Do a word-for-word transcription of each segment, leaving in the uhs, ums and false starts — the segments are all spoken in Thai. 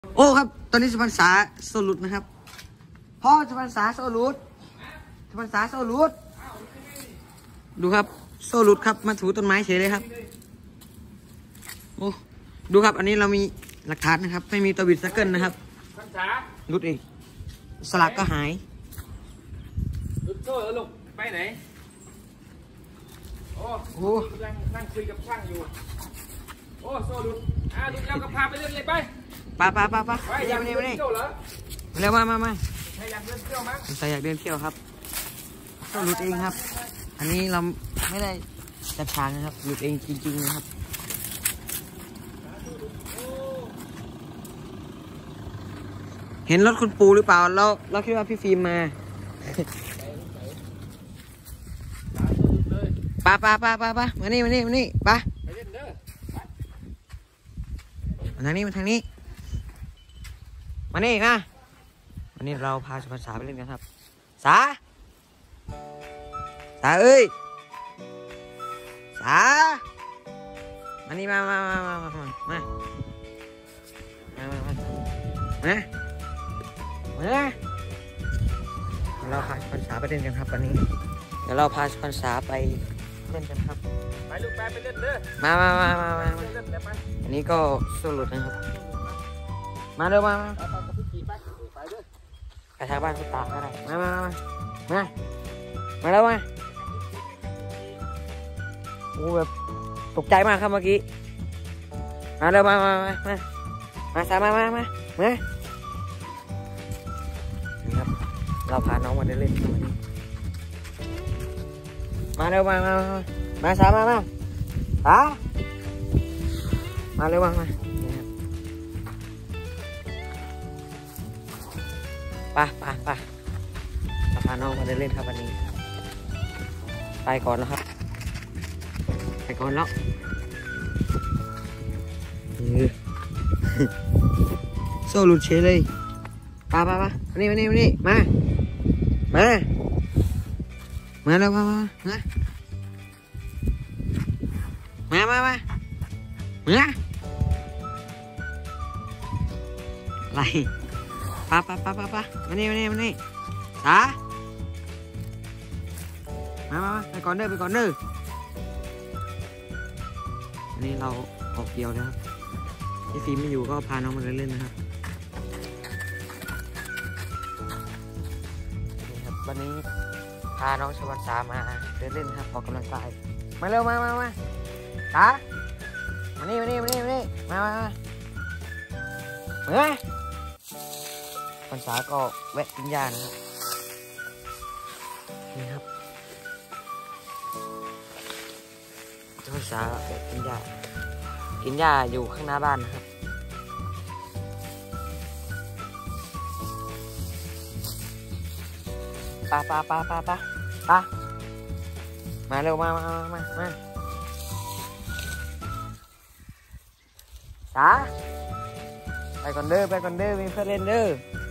โอ้ครับตอนนี้สุพรรณษาโซลุดนะครับพ่อสุพรรณษาโซลุดสุพรรณษาโซลุดดูครับโซลุดครับมาถูต้นไม้เฉยเลยครับโอ้ดูครับอันนี้เรามีหลักฐานนะครับไม่มีตัวบิดซักเกิลนะครับลุดอีกสลักก็หายลุดโซ่แล้วลูกไปไหนโอ้โหนั่งนั่งคุยกับช่างอยู่โอ้โซ่ลุดอ่าลุดแล้วก็พาไปเล่นเลยไปป้าป้าป้าป้าไปอยากเดินเที่ยวเหรอเร็วมามามาใครอยากเดินเที่ยวมั้งใครอยากเดินเที่ยวครับก็หลุดเองครับอันนี้เราไม่ได้จัดฉากนะครับหลุดเองจริงๆนะครับเห็นรถคุณปูหรือเปล่าเราเราคิดว่าพี่ฟิล์มมาป้าป้าป้าป้าป้ามานี่มานี่มานี่ป้ามาทางนี้มาทางนี้มานี่นะวันนี้เราพาสุพรรณษาไปเล่นกันครับสาสาเอ้ยสามานี่มามามามามามามามามามามาเราพาสุพรรณษาไปเล่นกันครับวันนี้เดี๋ยวเราพาสุพรรณษาไปเล่นกันครับไปลูกไปไปเล่นเด้อมามามามามาอันนี้ก็สู้หลุดนะครับมาเร็วมามาไปทางบ้านคุณตาก็ได้มามามามามาแล้วมาโอ้แบบตกใจมากครับเมื่อกี้มาเร็วมามามามามาสามามามามานี่ครับเราพาน้องมาเล่นๆวันนี้มาเร็วมามามามาสามามาสามาเร็วมามาไปไปไปพาน้องมาเดินเล่นครับวันนี้ไปก่อนแล้วครับไปก่อนแล้วโซ่หลุดเฉยเลยไปไปไปมานี่มานี่มานี่มามามาแล้วมามามามามามามาอะไรป้าป้าป้าป้าป้ามานี่มานี่มานี่สามามาไปก่อนเด้อไปก่อนเด้ออันนี้เราออกเกี่ยวนะครับที่ฟิล์มไม่อยู่ก็พาน้องมาเล่นๆนะครับนี่ครับวันนี้พาน้องชวันสามาเดินเล่นครับออกกำลังกายมาเร็วมามามาสามานี่มานี่มานี่มานี่มามามาเฮ้ยพรรษาก็แวะกินยานะครับนี่ครับพรรษาแวะกินยากินยาอยู่ข้างหน้าบ้านนะครับปาปาปาปาปาปามาเร็วมามามามาสาไปก่อนเด้อไปก่อนเด้อมีเพื่อนเล่นเด้อ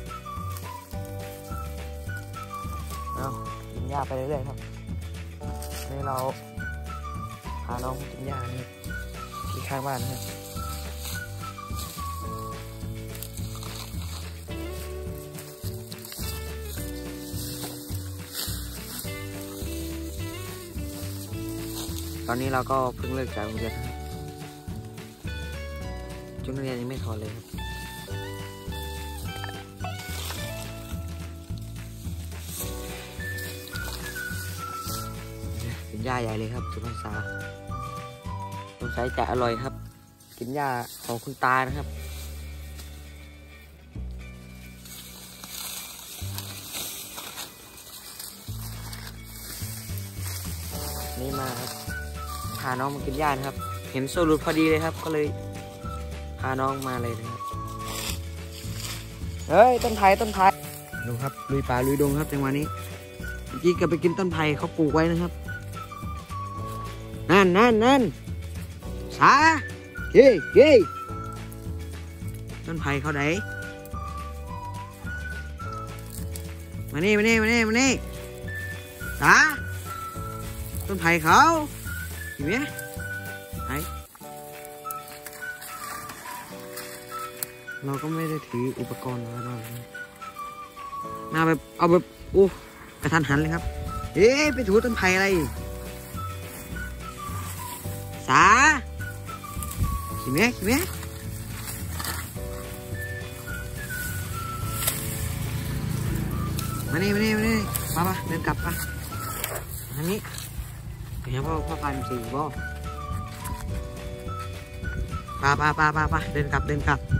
เอากินหญ้าไปเรื่อยๆครับนี่เราพาน้องกินหญ้านี่ที่ข้างบ้านนะครับตอนนี้เราก็เพิ่งเลิกจากโรงเรียนนะครับชุดนักเรียนยังไม่ถอดเลยครับกินหญ้าใหญ่เลยครับสุพรรณษาสงสัยจะอร่อยครับกินหญ้าของคุณตานะครับนี่มาพาน้องมากินหญ้านะครับเห็นโซลูดพอดีเลยครับก็เลยพาน้องมาเลยนะครับเฮ้ยต้นไผ่ต้นไผ่ดูครับลุยป่าลุยดงครับจังหวะนี้เมื่อกี้ก็ไปกินต้นไผ่เขาปลูกไว้นะครับนั่นนั่นนั่นสาเก้เก้ต้นไผ่เขาไหนมานี่มานี่มานี่มานี่สาต้นไผ่เขาเห็นไหมไผ่เราก็ไม่ได้ถืออุปกรณ์อะไรมามาแบบเอาแบบโอ้กระทันหันเลยครับเอ๊ะไปถูต้นไผ่อะไรสาขี่แม่ขี่แม่มานี่มานี่มานี่ป้าป้าเดินกลับป่ะอันนี้เห็นพ่อพ่อพายมันสี่บ่ป้าป้าป้าป้าป้าเดินกลับเดินกลับ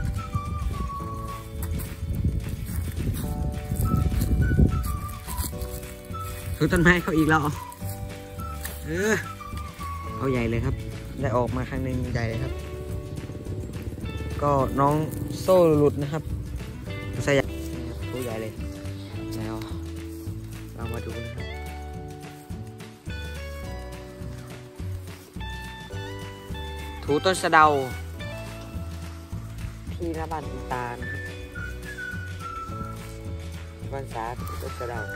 ถูต้นไม้เขาอีกแล้วเออเขาใหญ่เลยครับได้ออกมาครั้งหนึ่งใหญ่เลยครับก็น้องโซ่หลุดนะครับใส่ใหญ่ตัวใหญ่เลยแล้วเรามาดูนะครับถูต้นสะเดาที่หน้าบ้านคุณตานะครับบ้านสาถูต้นสะเดา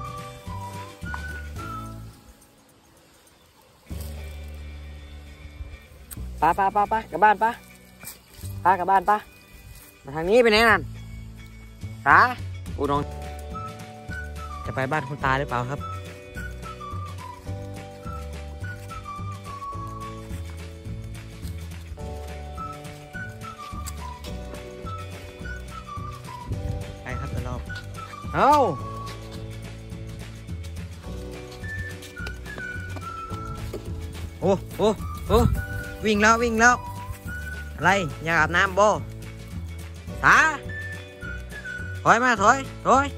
ป้าป้าป้าป้ากลับบ้านป้าป้ากลับบ้านป้ามาทางนี้ไปไหนนั่นตาอุดงจะไปบ้านคุณตาหรือเปล่าครับไปครับเดี๋ยวเราเอาโอ้โอ้โอ้วิ่งแล้ววิ่งแล้วอะไรอยากอาบน้ำโบตาถอยมาถอยถอย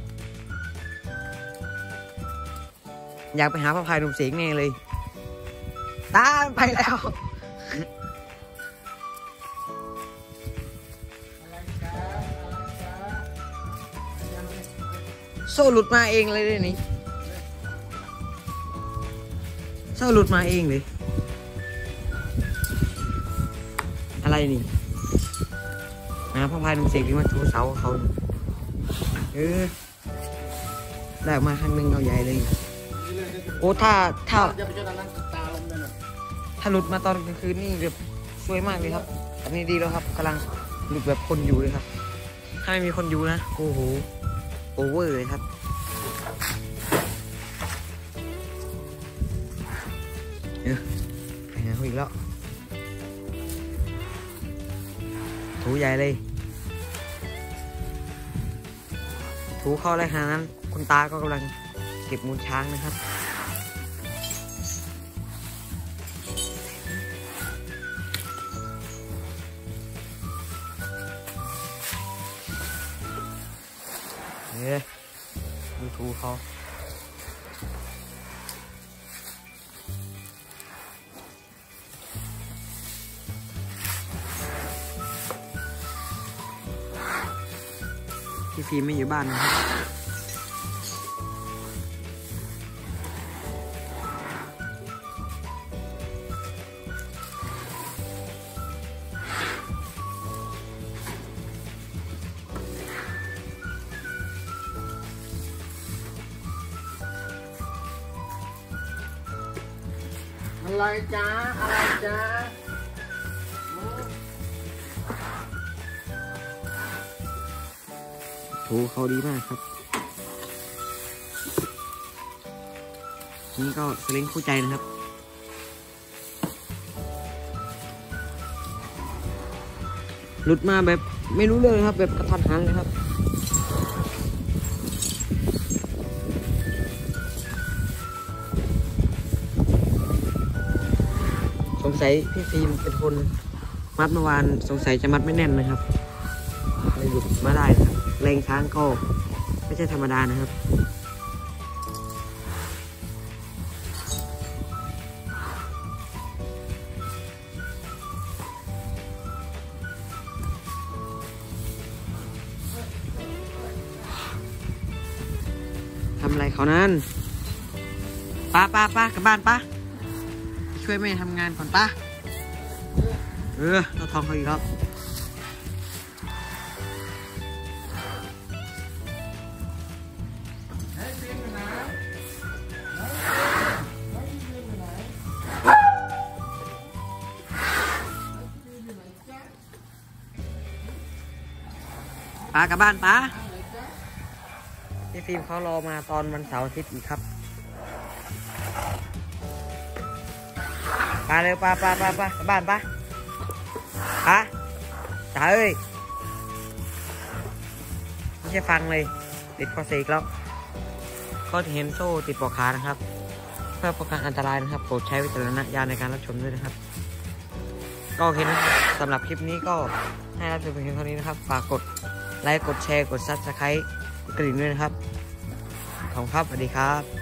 อยากไปหาพระพายหนุ่มเสียงแน่เลยตาไปแล้วโซ่หลุดมาเองเลยนี่โซ่หลุดมาเองเลยอะไรนี่นะพ่อพายนุ่มเสกที่มาทูเสาเขาเออได้ออกมาครั้งหนึ่งเอาใหญ่เลยโอ้ถ้าถ้าถ้าหลุดมาตอนกลางคืนนี่แบบสวยมากเลยครับอันนี้ดีแล้วครับกำลังหลุดแบบคนอยู่เลยครับถ้าไม่มีคนอยู่นะโอ้โหโอเวอร์เลยครับเออไปหาเขาอีกแล้วถูใหญ่เลยถูเข้าไรขนาดนั้นคุณตาก็กำลังเก็บมูลช้างนะครับเนี่ยดูถูเขาพี่ฟิล์มไม่อยู่บ้านนะครับอะไรจ้าอะไรจ้าถูเขาดีมากครับนี่ก็สลิงคู่ใจนะครับหลุดมาแบบไม่รู้เรื่องครับแบบกระทันหันเลยครับสงสัยพี่ฟิล์มเป็นคนมัดเมื่อวานสงสัยจะมัดไม่แน่นนะครับเลยหลุดมาได้ครับแรงช้างก็ไม่ใช่ธรรมดานะครับทำอะไรเขานั้นป้าป้าป้ากลับบ้านป้าช่วยแม่ทำงานก่อนป้าเออเราทองเขาอีกแล้วป้ากลับบ้านป้าพี่ฟิล์มเขารอมาตอนวันเสาร์อาทิตย์อีกครับป้าเร็วป้าป้าป้าป้ากลับบ้านป้าป้าจ๋าเอ้ยไม่ใช่ฟังเลยติดคอเสกแล้วก็เห็นโซ่ติดปลอกขานะครับเพื่อป้องกันอันตรายนะครับโปรดใช้วิจารณญาณในการรับชมด้วยนะครับก็โอเคนะครับสำหรับคลิปนี้ก็ให้รับชมเพียงเท่านี้นะครับฝากกดไลค์กดแชร์กดซับสไครต์กดกระดิ่งด้วยนะครับขอบคุณครับสวัสดีครับ